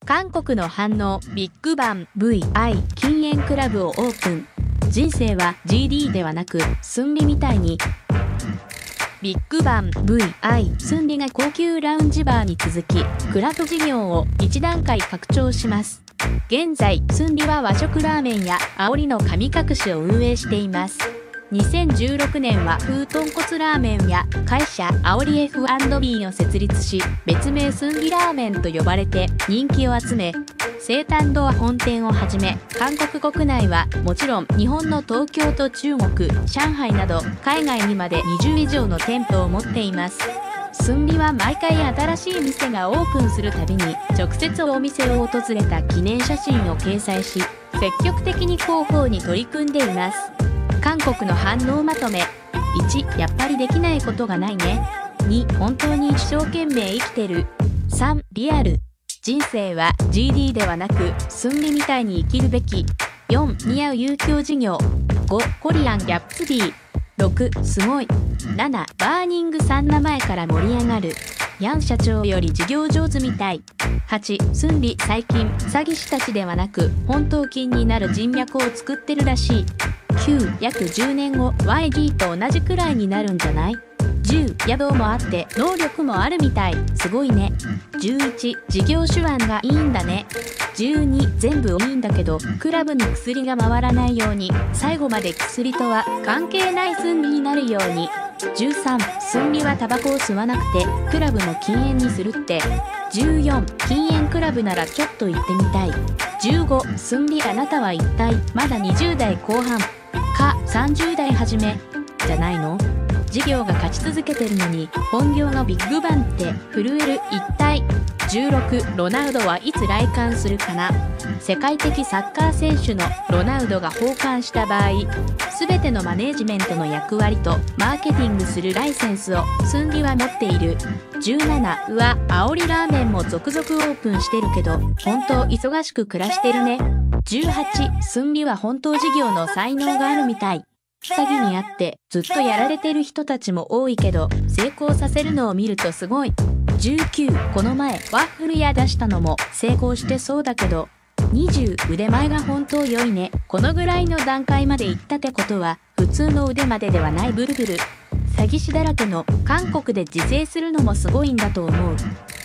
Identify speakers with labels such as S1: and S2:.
S1: 韓国の反応、ビッグバン VI 禁煙クラブをオープン。人生は GD ではなく、スンリみたいに。ビッグバン VI スンリが高級ラウンジバーに続き、クラブ事業を一段階拡張します。現在、スンリは和食ラーメンや煽りの神隠しを運営しています。2016年は風豚骨ラーメンや会社煽り F&B を設立し、別名スンリラーメンと呼ばれて人気を集め、生誕堂本店をはじめ、韓国国内はもちろん日本の東京と中国、上海など海外にまで20以上の店舗を持っています。スンリは毎回新しい店がオープンするたびに直接お店を訪れた記念写真を掲載し、積極的に広報に取り組んでいます。韓国の反応まとめ。1、やっぱりできないことがないね。2、本当に一生懸命生きてる。3、リアル。人生は GD ではなく、スンリみたいに生きるべき。4、似合う遊興事業。5、コリアンギャップツビー。6、すごい。7、バーニングさん名前から盛り上がる。ヤン社長より事業上手みたい。8、スンリ最近、詐欺師たちではなく、本当金になる人脈を作ってるらしい。9、約10年後 YG と同じくらいになるんじゃない？ 10、野望もあって能力もあるみたい。すごいね。11、事業手腕がいいんだね。12、全部いいんだけどクラブに薬が回らないように、最後まで薬とは関係ないスンリになるように。13、スンリはタバコを吸わなくてクラブも禁煙にするって。14、禁煙クラブならちょっと行ってみたい。15、スンリあなたは一体まだ20代後半か30代初めじゃないの？事業が勝ち続けてるのに本業のビッグバンって震える一体。16、ロナウドはいつ来館するかな？世界的サッカー選手のロナウドが訪韓した場合、全てのマネージメントの役割とマーケティングするライセンスをスンリは持っている。17、煽りラーメンも続々オープンしてるけど本当忙しく暮らしてるね。18、スンリは本当事業の才能があるみたい。詐欺にあってずっとやられてる人たちも多いけど成功させるのを見るとすごい。19、この前ワッフル屋出したのも成功してそうだけど。20、腕前が本当良いね。このぐらいの段階まで行ったってことは普通の腕までではないブルブル。詐欺師だらけの韓国で自制するのもすごいんだと思う。